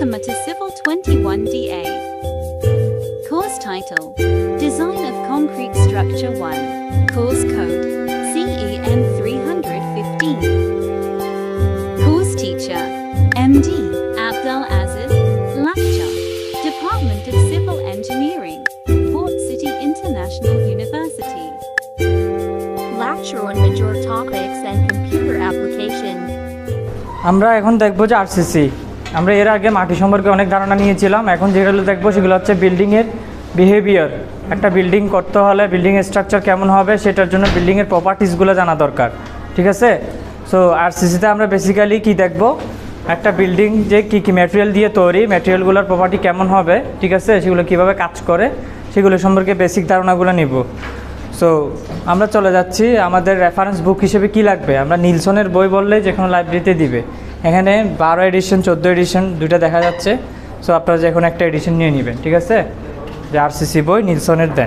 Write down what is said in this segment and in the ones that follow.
Welcome to Civil 21DA. Course title: Design of Concrete Structure 1. Course code: CEN 315. Course teacher: MD Abdul Aziz, Lecture, Department of Civil Engineering, Port City International University. Lecture-1 Major Topics and Computer Application. আমরা এখন দেখব যে RCC. আমরা এর আগে মাটি সম্পর্কে অনেক ধারণা নিয়েছিলাম। এখন যেগুলো দেখব সেগুলো হচ্ছে বিল্ডিংয়ের বিহেভিয়ার। একটা বিল্ডিং করতে হলে বিল্ডিংয়ের স্ট্রাকচার কেমন হবে সেটার জন্য বিল্ডিংয়ের প্রপার্টিসগুলো জানা দরকার, ঠিক আছে? সো আরসিসিতে আমরা বেসিক্যালি কি দেখব, একটা বিল্ডিং যে কী ম্যাটেরিয়াল দিয়ে তৈরি, ম্যাটেরিয়ালগুলোর প্রপার্টি কেমন হবে, ঠিক আছে, সেগুলো কীভাবে কাজ করে সেগুলো সম্পর্কে বেসিক ধারণাগুলো নিব। সো আমরা চলে যাচ্ছি আমাদের রেফারেন্স বুক হিসেবে কি লাগবে। আমরা নিলসনের বই বললে যে কোনো লাইব্রেরিতে দিবে। এখানে 12 এডিশন 14 এডিশন দুইটা দেখা যাচ্ছে। সো আপনারা যে কোনো একটা এডিশন নিয়ে নেবেন, ঠিক আছে? যে আরসিসি বই নিলসনের দেন।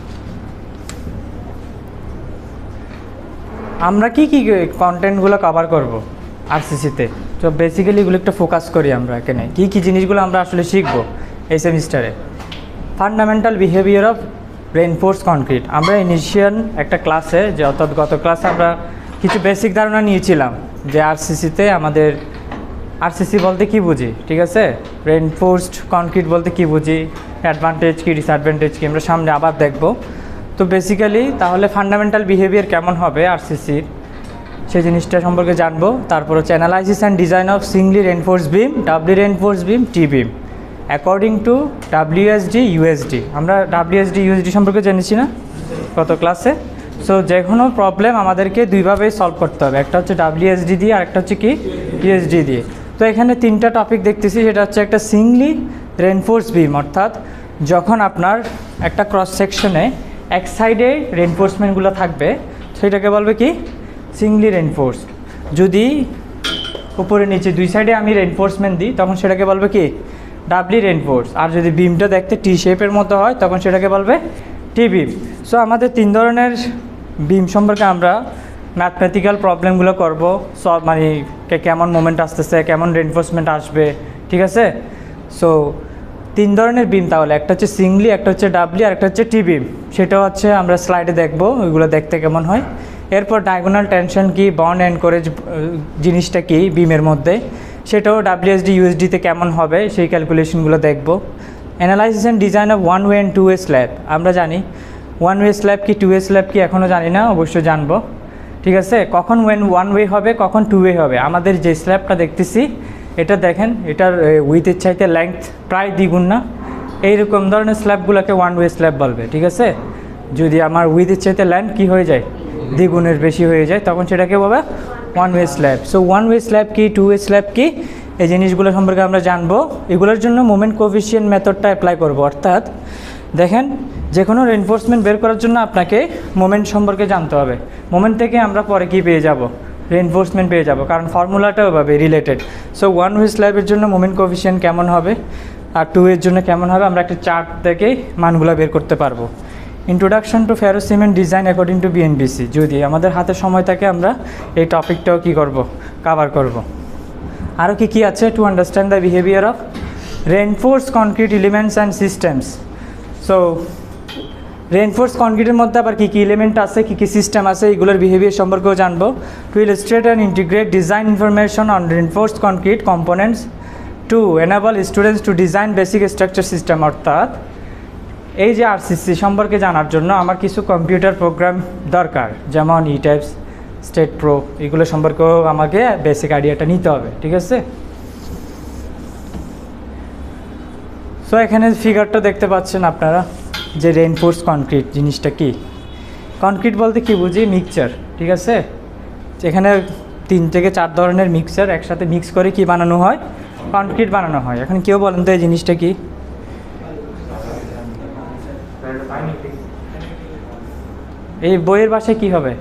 আমরা কি কি কন্টেন্টগুলো কভার করব আরসিসিতে, তো বেসিক্যালি এগুলো একটু ফোকাস করি। আমরা এখানে কী কী জিনিসগুলো আমরা আসলে শিখব এই সেমিস্টারে। Fundamental behaviour of reinforce concrete. আমরা ইনিশিয়াল একটা ক্লাসে যে অর্থাৎ গত ক্লাসে আমরা কিছু বেসিক ধারণা নিয়েছিলাম যে আরসিসিতে আমাদের আরসিসি বলতে কি বুঝি, ঠিক আছে, রেইনফোর্সড কনক্রিট বলতে কি বুঝি, অ্যাডভান্টেজ কী ডিসঅ্যাডভান্টেজ কী আমরা সামনে আবার দেখব। তো বেসিক্যালি তাহলে ফান্ডামেন্টাল বিহেভিয়ার কেমন হবে আরসিসির সেই জিনিসটা সম্পর্কে জানবো। তারপর হচ্ছে analysis and design of singly reinforce beam, doubly reinforce beam, T beam according to WSD USD। আমরা WSD USD সম্পর্কে জেনেছি না কত ক্লাসে? সো যে কোনো প্রবলেম আমাদেরকে দুইভাবেই সলভ করতে হবে, একটা হচ্ছে WSD দিয়ে আর একটা হচ্ছে কি USD দিয়ে। তো এখানে তিনটা টপিক দেখতেছি, সেটা হচ্ছে একটা সিঙ্গলি রেইনফোর্স বিম, অর্থাৎ যখন আপনার একটা ক্রস সেকশনে এক সাইডে রেইনফোর্সমেন্টগুলো থাকবে সেটাকে বলবে কি সিঙ্গলি রেইনফোর্স। যদি উপরে নিচে দুই সাইডে আমি রেইনফোর্সমেন্ট দিই তখন সেটাকে বলবে কি ডাবলি রেইনফোর্স। আর যদি বিমটা দেখতে টি শেপের মতো হয় তখন সেটাকে বলবে টি বিম। সো আমাদের তিন ধরনের বিম সম্পর্কে আমরা ম্যাথমেটিক্যাল প্রবলেমগুলো করব, সব মানে কেমন মোমেন্ট আসতেছে, কেমন রেইনফোর্সমেন্ট আসবে, ঠিক আছে? সো তিন ধরনের বিম, তাহলে একটা হচ্ছে সিঙ্গলি, একটা হচ্ছে ডাবলি আর একটা হচ্ছে টি বিম। সেটা হচ্ছে আমরা স্লাইডে দেখব ওইগুলো দেখতে কেমন হয়। এরপর ডায়াগোনাল টেনশন কি, বন্ড এনকারেজ জিনিসটা কি বিমের মধ্যে, সেটাও WSD USDতে কেমন হবে সেই ক্যালকুলেশনগুলো দেখব। Analysis and design of one way and two way slab. আমরা জানি ওয়ান ওয়ে স্ল্যাব কি টু ওয়ে স্ল্যাব কি এখনও জানি না, অবশ্যই জানবো, ঠিক আছে? কখন ওয়ান ওয়ে হবে, কখন টু ওয়ে হবে। আমাদের যে স্ল্যাবটা দেখতেছি এটা দেখেন, এটার উইথের চাইতে লেংথ প্রায় দ্বিগুণ না, এইরকম ধরনের স্ল্যাবগুলোকে ওয়ান ওয়ে স্ল্যাব বলবে, ঠিক আছে? যদি আমার উইথের চাইতে লেংথ কী হয়ে যায়, দ্বিগুণের বেশি হয়ে যায়, তখন সেটাকে বলবে one way slab. So one way slab কি, টু ওয়ে স্ল্যাব কি, এই জিনিসগুলো সম্পর্কে আমরা জানবো। এগুলোর জন্য মোমেন্ট কোএফিসিয়েন্ট মেথডটা অ্যাপ্লাই করব। অর্থাৎ দেখেন যে কোনো রেইনফোর্সমেন্ট বের করার জন্য আপনাকে মোমেন্ট সম্পর্কে জানতে হবে। মোমেন্ট থেকে আমরা পরে কি পেয়ে যাব, রেইনফোর্সমেন্ট পেয়ে যাব, কারণ ফর্মুলাটাও ওভাবে রিলেটেড। সো ওয়ান ওয়ে স্ল্যাবের জন্য মোমেন্ট কোএফিসিয়েন্ট কেমন হবে আর টু এর জন্য কেমন হবে আমরা একটা চার্ট দেখেই মানগুলো বের করতে পারবো। Introduction to ferro cement design according to BNBC। যদি আমাদের হাতে সময় থাকে আমরা এই টপিকটাও কী করব, কাভার করব। আরও কী কী আছে to understand the behaviour of reinforce concrete elements and systems. So reinforce কনক্রিটের মধ্যে আবার কী কী এলিমেন্ট আছে, কী কী সিস্টেম আছে, এগুলোর বিহেভিয়ার সম্পর্কেও জানবো। To illustrate and integrate design information on reinforce concrete components to enable students to design basic structure system. অর্থাৎ এই যে আরসিসি সম্পর্কে জানার জন্য আমার কিছু কম্পিউটার প্রোগ্রাম দরকার, যেমন ইটাইপস, স্টেট প্রো, এগুলো সম্পর্কেও আমাকে বেসিক আইডিয়াটা নিতে হবে, ঠিক আছে? সো এখানে ফিগারটা দেখতে পাচ্ছেন আপনারা যে রেইনফোর্স কনক্রিট জিনিসটা কি। কনক্রিট বলতে কি বুঝি, মিক্সচার, ঠিক আছে? এখানে 3 থেকে 4 ধরনের মিক্সচার একসাথে মিক্স করে কি বানানো হয়, কনক্রিট বানানো হয়। এখন কেউ বলেন তো এই জিনিসটা কি? এই বইয়ের ভাষায় কি হবে,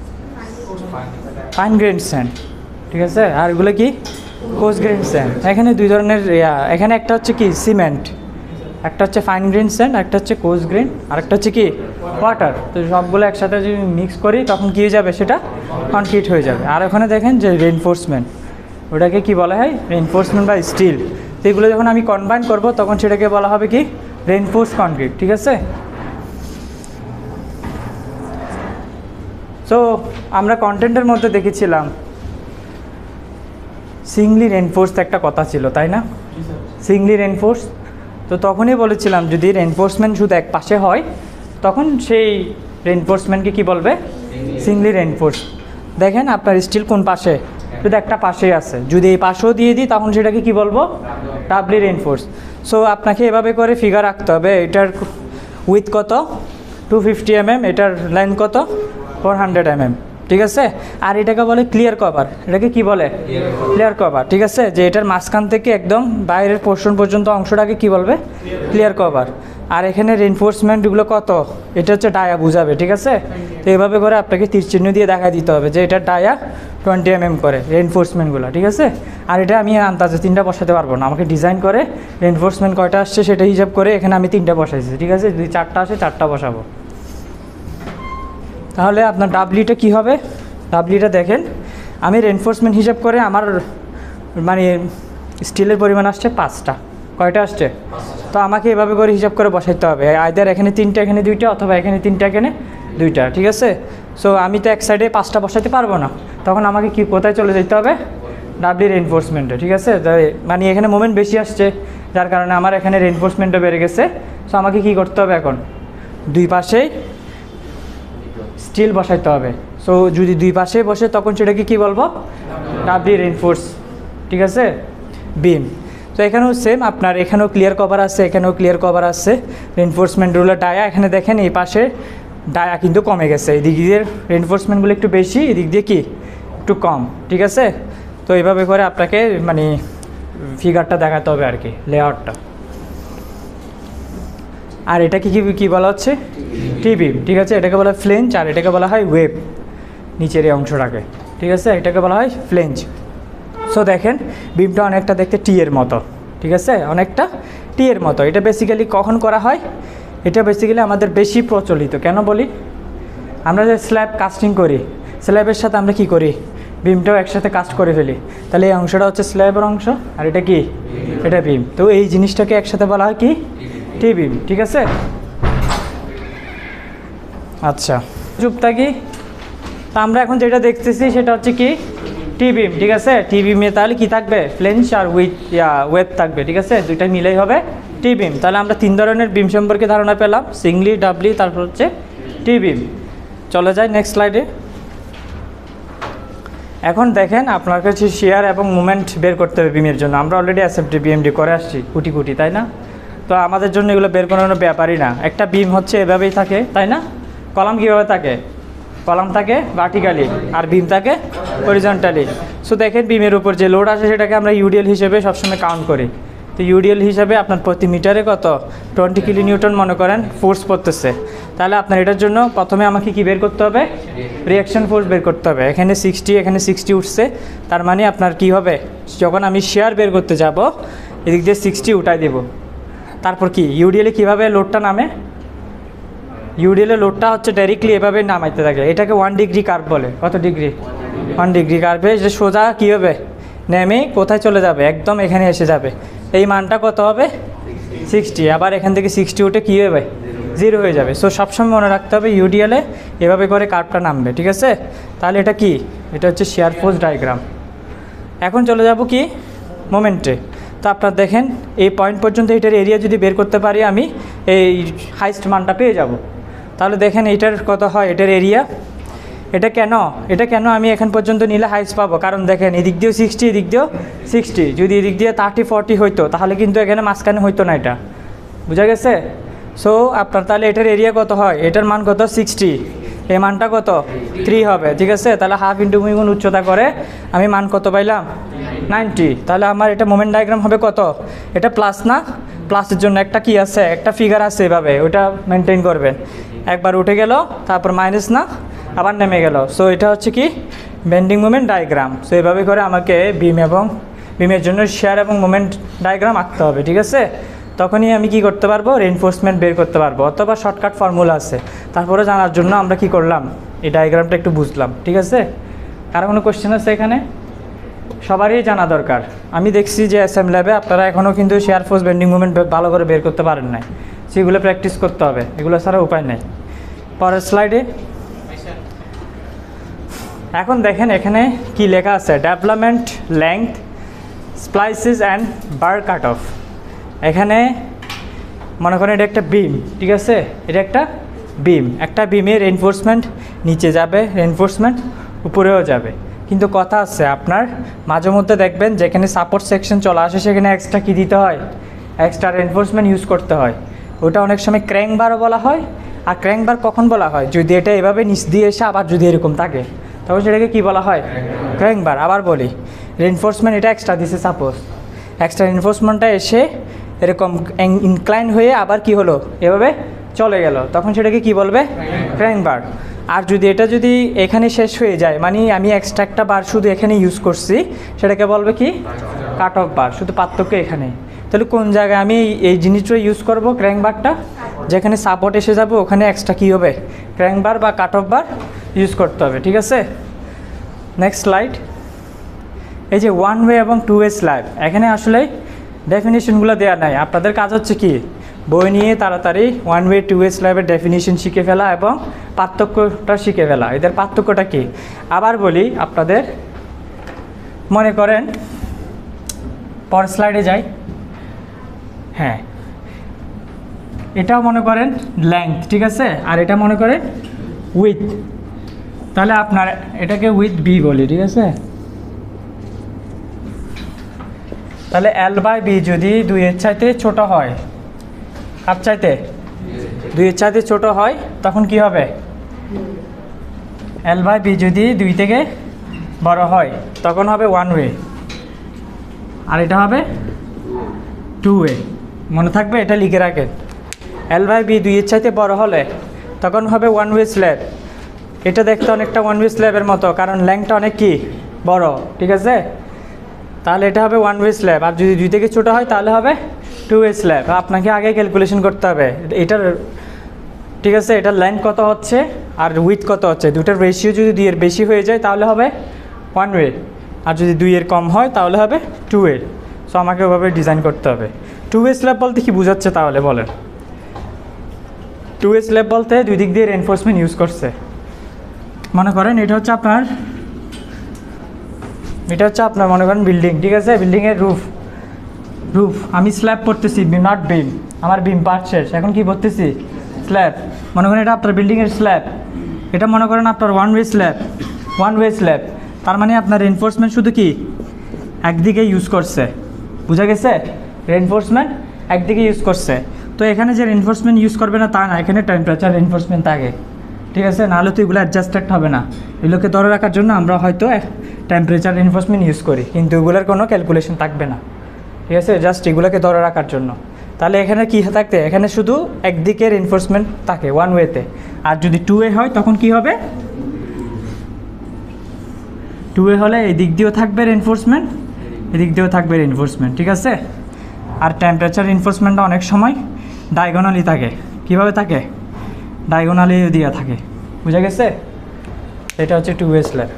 ফাইন গ্রেন স্যান্ড, ঠিক আছে? আর এগুলো কি কোর্স গ্রেন স্যান্ড। এখানে দুই ধরনের, এখানে একটা হচ্ছে কি সিমেন্ট, একটা হচ্ছে ফাইন গ্রেন স্যান্ড, একটা হচ্ছে কোর্স গ্রেন, আর একটা হচ্ছে কি ওয়াটার। তো সবগুলো একসাথে যদি মিক্স করি তখন কী হয়ে যাবে, সেটা কনক্রিট হয়ে যাবে। আর ওখানে দেখেন যে রেইনফোর্সমেন্ট, ওটাকে কি বলা হয়, রেইনফোর্সমেন্ট বা স্টিল। তো এগুলো যখন আমি কম্বাইন করব তখন সেটাকে বলা হবে কি রেইনফোর্স কনক্রিট, ঠিক আছে। সো আমরা কন্টেন্টের মধ্যে দেখেছিলাম সিঙ্গলি রেইনফোর্স একটা কথা ছিল, তাই না? সিঙ্গলি রেইনফোর্স, তো তখনই বলেছিলাম যদি রেইনফোর্সমেন্ট শুধু এক পাশে হয় তখন সেই রেইনফোর্সমেন্টকে কি বলবে? Singly reinforce. দেখেন আপনার স্টিল কোন পাশে? যদি একটা পাশেই আছে, যদি এই পাশেও দিয়ে দিই তখন সেটাকে কি বলবো? ডাবলি রেইনফোর্স। সো আপনাকে এভাবে করে ফিগার রাখতে হবে, এটার উইথ কত 250 mm, এটার লেন্থ কত 400 mm, ঠিক আছে। আর এটাকে বলে ক্লিয়ার কভার। এটাকে কি বলে? ক্লিয়ার কভার, ঠিক আছে। যে এটার মাঝখান থেকে একদম বাইরের পোর্শন পর্যন্ত অংশটাকে কি বলবে? Clear cover. আর এখানে রেইনফোর্সমেন্টগুলো কত? এটা হচ্ছে ডায়া বুঝাবে, ঠিক আছে। তো এইভাবে করে আপনাকে তীর চিহ্ন দিয়ে দেখা দিতে হবে যে এটা ডায়া 20 mm করে রেইনফোর্সমেন্টগুলো, ঠিক আছে। আর এটা আমি আন্দাজে 3টা বসাতে পারবো না, আমাকে ডিজাইন করে রেইনফোর্সমেন্ট কয়টা আসছে সেটা হিসাব করে এখানে আমি 3টা বসাইছি, ঠিক আছে। যদি 4টা আসে 4টা বসাবো। তাহলে আপনার ডাবলিটা কি হবে? ডাবলিটা দেখেন, আমি রেইনফোর্সমেন্ট হিসাব করে আমার মানে স্টিলের পরিমাণ আসছে 5টা। কয়টা আসছে? তো আমাকে এভাবে করে হিসাব করে বসাইতে হবে, আইদার এখানে 3টা এখানে 2টা, অথবা এখানে 3টা এখানে 2টা, ঠিক আছে। সো আমি তো এক সাইডে 5টা বসাতে পারবো না, তখন আমাকে কি কোথায় চলে যেতে হবে? ডাবলি রেইনফোর্সমেন্টে, ঠিক আছে। মানে এখানে মোমেন্ট বেশি আসছে যার কারণে আমার এখানে রেইনফোর্সমেন্টটা বেড়ে গেছে। সো আমাকে কি করতে হবে এখন? দুই পাশেই স্টিল বসাইতে হবে। সো যদি দুই পাশে বসে তখন সেটাকে কি বলবো? ডাবলি রেইনফোর্স, ঠিক আছে, বিম। তো এখানেও সেম, আপনার এখানেও ক্লিয়ার কভার আছে, এখানেও ক্লিয়ার কভার আছে, রেইনফোর্সমেন্ট রুলার ডায়া। এখানে দেখেন এই পাশে ডায়া কিন্তু কমে গেছে, এদিক দিয়ে রেইনফোর্সমেন্টগুলো একটু বেশি, এদিক দিয়ে কি একটু কম, ঠিক আছে। তো এইভাবে করে আপনাকে মানে ফিগারটা দেখাতে হবে আর কি, লেআউটটা। আর এটাকে কি বলা হচ্ছে? টি বিম, ঠিক আছে। এটাকে বলা হয় ফ্লেঞ্জ, আর এটাকে বলা হয় ওয়েব, নিচের এই অংশটাকে, ঠিক আছে। এটাকে বলা হয় ফ্লেঞ্জ। সো দেখেন বিমটা অনেকটা দেখতে টি এর মতো, ঠিক আছে, অনেকটা টি এর মতো। এটা বেসিক্যালি কখন করা হয়? এটা বেসিক্যালি আমাদের বেশি প্রচলিত। কেন বলি? আমরা যে স্ল্যাব কাস্টিং করি, স্ল্যাবের সাথে আমরা কি করি? বিমটাও একসাথে কাস্ট করে ফেলি। তাহলে এই অংশটা হচ্ছে স্ল্যাবের অংশ, আর এটা কি? এটা বিম। তো এই জিনিসটাকে একসাথে বলা হয় কি? টি বিম, ঠিক আছে। আচ্ছা, চুপটা কি? তা আমরা এখন যেটা দেখতেছি সেটা হচ্ছে কি? টি বিম, ঠিক আছে। টি বিমে তাহলে কি থাকবে? ফ্লেঞ্জ আর ওয়েব থাকবে, ঠিক আছে। দুইটা মিলেই হবে টি বিম। তাহলে আমরা 3 ধরনের বিম সম্পর্কে ধারণা পেলাম, সিঙ্গলি, ডাবলি, তারপর হচ্ছে টি বিম। চলে যায় নেক্সট স্লাইডে। এখন দেখেন আপনার কাছে শেয়ার এবং মুভমেন্ট বের করতে হবে বিমের জন্য। আমরা অলরেডি এসএফডি বিএমডি করে আসছি কুটি, তাই না? তো আমাদের জন্য এগুলো বের করানোর ব্যাপারই না। একটা বিম হচ্ছে এভাবেই থাকে, তাই না? কলাম কীভাবে থাকে? কলাম থাকে ভার্টিক্যালি, আর বিম থাকে হরিজন্টালি। সো দেখেন বিমের উপর যে লোড আসে সেটাকে আমরা ইউডিএল হিসেবে সবসময় কাউন্ট করি। তো ইউডিএল হিসাবে আপনার প্রতি মিটারে কত? 20 কিলো নিউটন মনে করেন ফোর্স পড়তেছে। তাহলে আপনার এটার জন্য প্রথমে আমাকে কি বের করতে হবে? রিঅ্যাকশন ফোর্স বের করতে হবে। এখানে 60, এখানে 60 উঠছে, তার মানে আপনার কি হবে? যখন আমি শেয়ার বের করতে যাব এদিক দিয়ে 60 উঠাই দেব। তারপর কি ইউডিএলে কীভাবে লোডটা নামে? ইউডিএলের লোডটা হচ্ছে ডাইরেক্টলি এভাবে নামাইতে থাকে। এটাকে 1 ডিগ্রি কার্ভ বলে। কত ডিগ্রি? 1 ডিগ্রি কার্ভে যে সোজা কী হবে? নেমে কোথায় চলে যাবে? একদম এখানে এসে যাবে। এই মানটা কত হবে? 60। আবার এখান থেকে 60 উঠে কী হবে? 0 হয়ে যাবে। সো সবসময় মনে রাখতে হবে ইউডিএলে এভাবে করে কার্ভটা নামবে, ঠিক আছে। তাহলে এটা কি? এটা হচ্ছে শেয়ার ফোর্স ডায়াগ্রাম। এখন চলে যাব কি? মোমেন্টে। তো আপনারা দেখেন এই পয়েন্ট পর্যন্ত এটার এরিয়া যদি বের করতে পারি আমি এই হাইস্ট মানটা পেয়ে যাব। তাহলে দেখেন এটার কত হয় এটার এরিয়া? এটা কেন আমি এখান পর্যন্ত নিলে হাইস্ট পাবো? কারণ দেখেন এদিক দিয়েও 60, এদিক দিয়েও 60। যদি এদিক দিয়ে 30-40 হইতো তাহলে কিন্তু এখানে মাঝখানে হইতো না, এটা বুঝা গেছে? সো আপনার তাহলে এটার এরিয়া কত হয়? এটার মান কত? 60। এই মানটা কত? 3 হবে, ঠিক আছে। তাহলে হাফ ইন্টু গুণ উচ্চতা করে আমি মান কত পাইলাম? 90। তাহলে আমার এটা মোমেন্ট ডায়াগ্রাম হবে কত? এটা প্লাস না? প্লাসের জন্য একটা কি আছে? একটা ফিগার আছে এভাবে, ওটা মেনটেন করবেন। একবার উঠে গেল, তারপর মাইনাস না, আবার নেমে গেল। সো এটা হচ্ছে কি? Bending moment diagram. সো এভাবে করে আমাকে বিমের জন্য শেয়ার এবং মোমেন্ট ডায়াগ্রাম আঁকতে হবে, ঠিক আছে। তখনই আমি কি করতে পারবো? রেইনফোর্সমেন্ট বের করতে পারবো। অথবা শর্টকাট ফর্মুলা আছে, তারপরে জানার জন্য আমরা কি করলাম? এই ডায়াগ্রামটা একটু বুঝলাম, ঠিক আছে। কারো কোনো কোয়েশ্চেন আছে এখানে? সবারই জানা দরকার। আমি দেখছি যে SM ল্যাবে আপনারা এখনও কিন্তু শেয়ার ফোর্স বেন্ডিং মুভমেন্ট ভালো করে বের করতে পারেন নাই, সেগুলো প্র্যাকটিস করতে হবে, এগুলো ছাড়া উপায় নেই। পরের স্লাইডে এখন দেখেন এখানে কি লেখা আছে, development length splices and bar cut off. এখানে মনে করেন এটা একটা বিম, ঠিক আছে, এটা একটা বিম, একটা বিমের রেনফোর্সমেন্ট নিচে যাবে, রেনফোর্সমেন্ট উপরেও যাবে, কিন্তু কথা আছে আপনার মাঝে মধ্যে দেখবেন যেখানে সাপোর্ট সেকশন চলে আসে সেখানে এক্সট্রা কী দিতে হয়, এক্সট্রা রেনফোর্সমেন্ট ইউজ করতে হয়। ওটা অনেক সময় ক্র্যাঙ্ক বারও বলা হয়। আর ক্র্যাঙ্ক বার কখন বলা হয়, যদি এটা এভাবে নিচ দিয়ে এসে আবার যদি এরকম থাকে তখন সেটাকে কী বলা হয়, ক্র্যাঙ্ক বার। আবার বলি, রেনফোর্সমেন্ট এটা এক্সট্রা দিছে, সাপোজ এক্সট্রা রেনফোর্সমেন্টটা এসে এরকম ইনক্লাইন হয়ে আবার কি হলো, এভাবে চলে গেল, তখন সেটাকে কি বলবে, ক্র্যাঙ্ক বার। আর যদি এটা যদি এখানে শেষ হয়ে যায়, মানে আমি এক্সট্রা একটা বার শুধু এখানে ইউজ করছি, সেটাকে বলবে কি, কাট অফ বার। শুধু পার্থক্য এখানে। তাহলে কোন জায়গায় আমি এই জিনিসটা ইউজ করব, ক্র্যাঙ্ক বারটা, যেখানে সাপোর্ট এসে যাবে ওখানে এক্সট্রা কী হবে, ক্র্যাঙ্ক বার বা কাট অফ বার ইউজ করতে হবে, ঠিক আছে। Next slide. এই যে 1 ওয়ে এবং 2 ওয়ে স্ল্যাব, এখানে আসলে ডেফিনিশনগুলো দেওয়া নাই। আপনাদের কাজ হচ্ছে কি, বই নিয়ে তাড়াতাড়ি 1 ওয়ে 2 ওয়ে স্ল্যাবের ডেফিনিশন শিখে ফেলা এবং পার্থক্যটা শিখে ফেলা। এদের পার্থক্যটা কি আবার বলি আপনাদের। মনে করেন পরের স্লাইডে যাই। হ্যাঁ, এটাও মনে করেন লেংথ, ঠিক আছে, আর এটা মনে করেন উইথ। তাহলে আপনার এটাকে উইথ বি বলি, ঠিক আছে। তাহলে L/B যদি 2 এর চাইতে ছোট হয়, কার চাইতে, 2 এর চাইতে ছোট হয়, তখন কি হবে, L/B যদি 2 থেকে বড় হয় তখন হবে 1 ওয়ে, আর এটা হবে 2 ওয়ে। মনে থাকবে, এটা লিখে রাখেন। L/B 2 এর চাইতে বড় হলে তখন হবে 1 ওয়ে স্ল্যাব। এটা দেখতে অনেকটা 1 ওয়ে স্ল্যাবের মতো, কারণ লেংথটা অনেক কি বড়, ঠিক আছে। তাহলে এটা হবে 1 ওয়ে স্ল্যাব। আর যদি 2 থেকে ছোটো হয় তাহলে হবে 2 ওয়ে স্ল্যাব। আপনাকে আগে ক্যালকুলেশন করতে হবে এটার, ঠিক আছে, এটার লেন্থ কত হচ্ছে আর উইথ কত হচ্ছে। দুটার রেশিও যদি 2 এর বেশি হয়ে যায় তাহলে হবে 1 ওয়ে, আর যদি 2 এর কম হয় তাহলে হবে 2 ওয়ে। সো আমাকে ওভাবে ডিজাইন করতে হবে। 2 ওয়ে স্ল্যাব বলতে কি বোঝাচ্ছে তাহলে বলেন। 2 ওয়ে স্ল্যাব বলতে 2 দিক দিয়ে রেনফোর্সমেন্ট ইউজ করছে। মনে করেন এটা হচ্ছে আপনার মনে করেন বিল্ডিং, ঠিক আছে, বিল্ডিংয়ের রুফ আমি স্ল্যাব করতেছি, নট বিম। আমার বিম পার্ট শেষ, এখন কি করতেছি, স্ল্যাব। মনে করেন এটা আপনার বিল্ডিংয়ের স্ল্যাব, এটা মনে করেন আপনার 1 ওয়ে স্ল্যাব। তার মানে আপনার রেনফোর্সমেন্ট শুধু কি একদিকে ইউজ করছে, বুঝা গেছে, রেনফোর্সমেন্ট একদিকে ইউজ করছে। তো এখানে যে রেনফোর্সমেন্ট ইউজ করবে না তা না, এখানে টেম্পারেচার রেনফোর্সমেন্ট থাকে, ঠিক আছে। নাহলে তো এগুলো অ্যাডজাস্টেড হবে না। এগুলোকে ধরে রাখার জন্য আমরা হয়তো টেম্পারেচার রেনফোর্সমেন্ট ইউজ করি, কিন্তু এগুলোর কোনো ক্যালকুলেশন থাকবে না, ঠিক আছে, জাস্ট এগুলোকে ধরে রাখার জন্য। তাহলে এখানে কী থাকতে, এখানে শুধু একদিকে রেনফোর্সমেন্ট থাকে 1 ওয়েতে। আর যদি 2 ওয়ে হয় তখন কি হবে, 2 ওয়ে হলে এই দিক দিয়েও থাকবে রেনফোর্সমেন্ট, এদিক দিয়েও থাকবে রেনফোর্সমেন্ট, ঠিক আছে। আর টেম্পারেচার রেনফোর্সমেন্টটা অনেক সময় ডায়াগোনালি থাকে। কীভাবে থাকে, ডায়াগোনালি দেওয়া থাকে, বুঝা গেছে। এটা হচ্ছে 2 ওয়ে স্ল্যাব।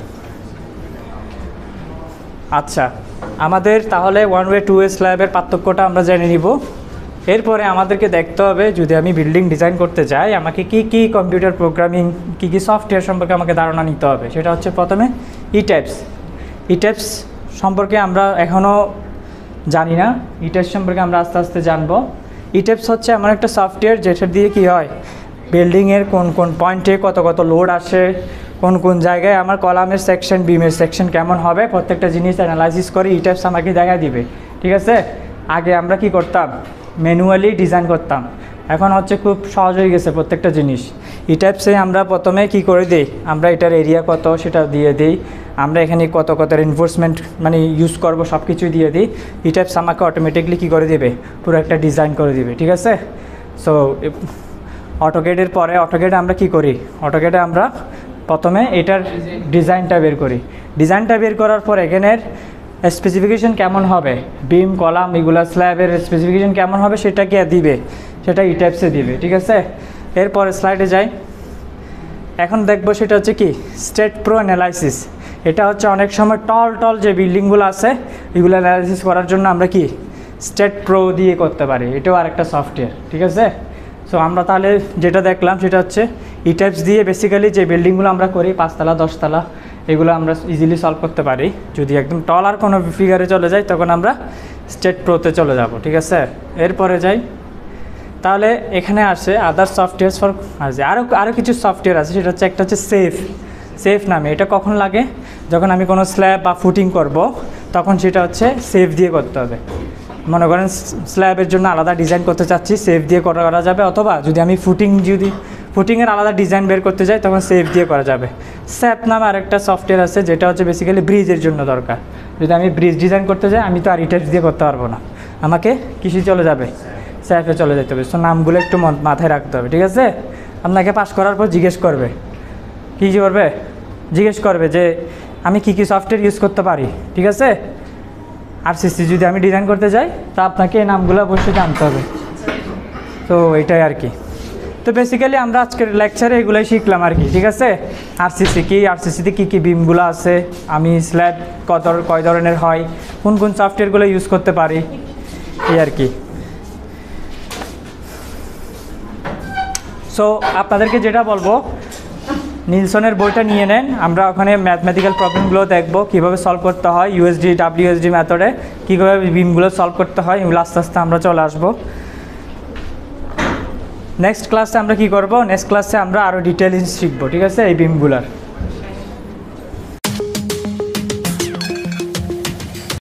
আচ্ছা, আমাদের তাহলে 1 ওয়ে 2 ওয়ে স্ল্যাবের পার্থক্যটা আমরা জেনে নিব। এরপরে আমাদেরকে দেখতে হবে, যদি আমি বিল্ডিং ডিজাইন করতে যাই আমাকে কি কম্পিউটার প্রোগ্রামিং, কি সফটওয়্যার সম্পর্কে আমাকে ধারণা নিতে হবে। সেটা হচ্ছে প্রথমে ইটাইপস সম্পর্কে আমরা এখনও জানি না। ইটাইপস সম্পর্কে আমরা আস্তে আস্তে জানবো। ইটাইপস হচ্ছে এমন একটা সফটওয়্যার যেটা দিয়ে কি হয়, বিল্ডিংয়ের কোন পয়েন্টে কত লোড আসে, কোন জায়গায় আমার কলামের সেকশন, বিমের সেকশন কেমন হবে, প্রত্যেকটা জিনিস অ্যানালাইসিস করে ইটাইপস আমাকে দেখা দিবে, ঠিক আছে। আগে আমরা কি করতাম, ম্যানুয়ালি ডিজাইন করতাম, এখন হচ্ছে খুব সহজ হয়ে গেছে প্রত্যেকটা জিনিস। ইটাইপসে আমরা প্রথমে কি করে দিই, আমরা এটার এরিয়া কত সেটা দিয়ে দিই, আমরা এখানে কত রেনফোর্সমেন্ট মানে ইউজ করব সব কিছুই দিয়ে দিই। ইটাইপস আমাকে অটোমেটিকলি কী করে দিবে, পুরো একটা ডিজাইন করে দিবে, ঠিক আছে। সো অটোকেডের পরে অটোকেডে আমরা কি করি, অটোকেডে আমরা প্রথমে এটার ডিজাইনটা বের করি। ডিজাইনটা বের করার পর এখানের স্পেসিফিকেশন কেমন হবে, বিম কলাম এগুলো স্ল্যাবের স্পেসিফিকেশন কেমন হবে সেটাকে দিবে, সেটা ইটাইপসে দিবে, ঠিক আছে। এরপরে স্লাইডে যাই। এখন দেখবো সেটা হচ্ছে কি স্টেট প্রো অ্যানালাইসিস। এটা হচ্ছে অনেক সময় টল যে বিল্ডিংগুলো আছে এগুলো অ্যানালাইসিস করার জন্য আমরা কি স্টেট প্রো দিয়ে করতে পারি, এটাও আরেকটা সফটওয়্যার, ঠিক আছে। সো আমরা তাহলে যেটা দেখলাম সেটা হচ্ছে ই টাইপস দিয়ে বেসিক্যালি যে বিল্ডিংগুলো আমরা করি 5 তলা 10 তলা এগুলো আমরা ইজিলি সলভ করতে পারি। যদি একদম টল আর কোনো ফিগারে চলে যাই তখন আমরা স্টেট প্রোতে চলে যাব, ঠিক আছে। এরপরে যাই, তাহলে এখানে আসে আদার সফটওয়্যার ফর আছে আরও কিছু সফটওয়্যার আছে, সেটা হচ্ছে একটা হচ্ছে সেফ নামে। এটা কখন লাগে, যখন আমি কোনো স্ল্যাব বা ফুটিং করব তখন সেটা হচ্ছে সেফ দিয়ে করতে হবে। মনে করেন স্ল্যাবের জন্য আলাদা ডিজাইন করতে চাচ্ছি, সেফ দিয়ে করা যাবে, অথবা যদি আমি ফুটিংয়ের আলাদা ডিজাইন বের করতে যাই তখন সেফ দিয়ে করা যাবে। স্যাপ নামে আরেকটা সফটওয়্যার আছে যেটা হচ্ছে বেসিক্যালি ব্রিজের জন্য দরকার। যদি আমি ব্রিজ ডিজাইন করতে যাই আমি তো আর ইটাইপস দিয়ে করতে পারবো না, আমাকে কিসে চলে যাবে, স্যাপে চলে যেতে হবে। সো নামগুলো একটু মাথায় রাখতে হবে, ঠিক আছে। আপনাকে পাস করার পর জিজ্ঞেস করবে যে আমি কী সফটওয়্যার ইউজ করতে পারি, ঠিক আছে। RCC যদি আমি ডিজাইন করতে যাই তা আপনাকে এই নামগুলো অবশ্যই জানতে হবে। তো এটাই আর কি। তো বেসিক্যালি আমরা আজকের লেকচারে এগুলোই শিখলাম আর কি, ঠিক আছে। RCC কি, RCCতে কী বিমগুলো আছে, আমি স্ল্যাব কয় ধরনের হয়, কোন সফটওয়্যারগুলো ইউজ করতে পারি, এই আর কি। সো আপনাদেরকে যেটা বলবো, নিলসনের বইটা নিয়ে নেন, আমরা ওখানে ম্যাথমেটিক্যাল প্রবলেমগুলো দেখবো কীভাবে সলভ করতে হয়, USD WSD মেথডে কীভাবে বিমগুলো সলভ করতে হয়, এগুলো আস্তে আস্তে আমরা চলে আসবো। নেক্সট ক্লাসে আমরা কি করব, নেক্সট ক্লাসে আমরা আরও ডিটেইলস শিখবো, ঠিক আছে, এই বিমগুলার।